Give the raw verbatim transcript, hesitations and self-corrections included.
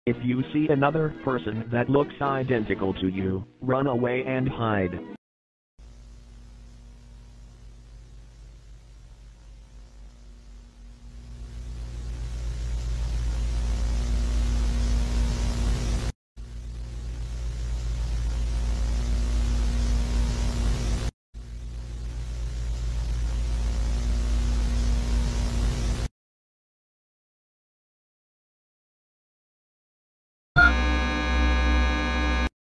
If you see another person that looks identical to you, run away and hide.